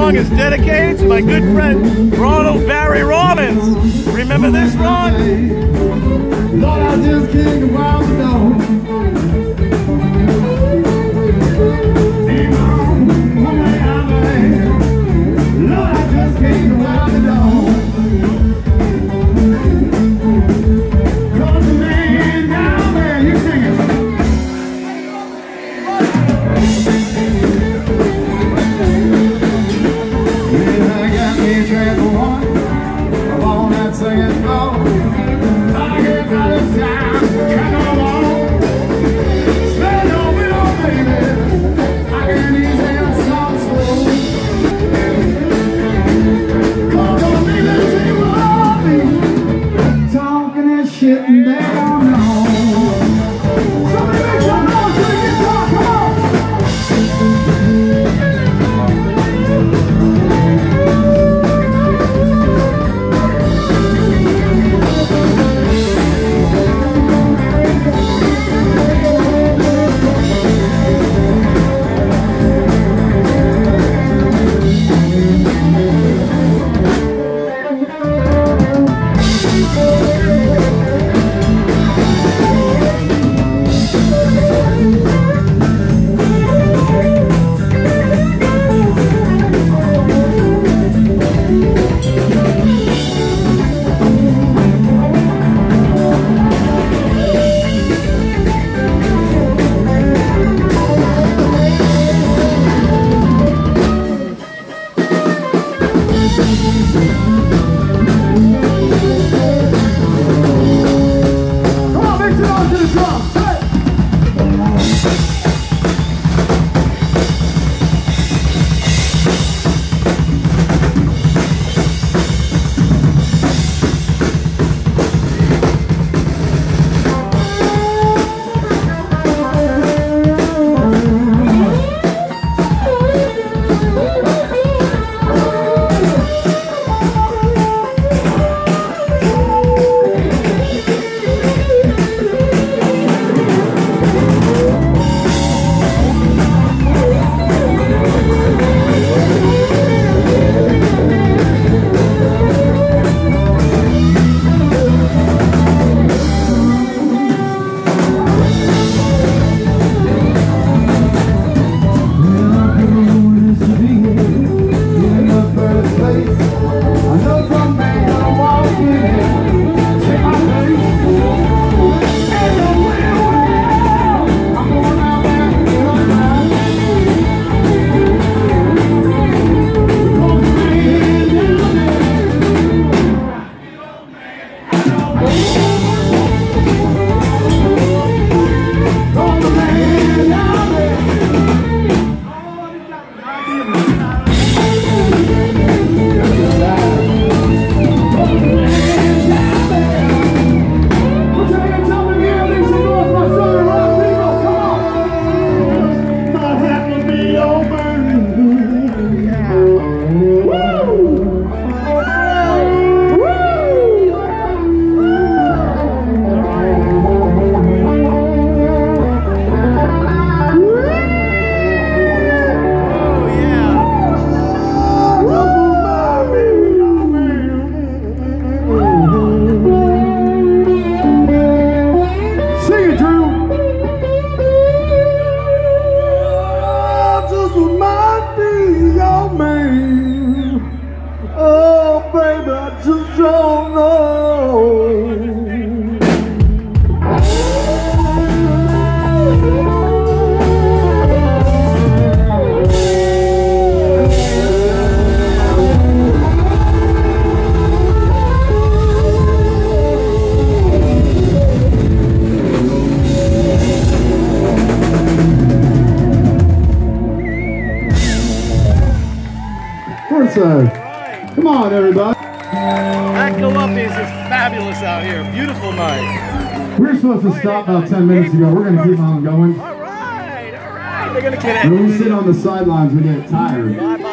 song is dedicated to my good friend Ronald Barry Robbins. Remember this, Ron? Lord, I just can't go out the door. Come on, everybody. That Galuppi is just fabulous out here. Beautiful night. We were supposed to stop about 10 minutes ago. We're going to keep on going. All right. They're going to get it. When we sit on the sidelines, we get tired.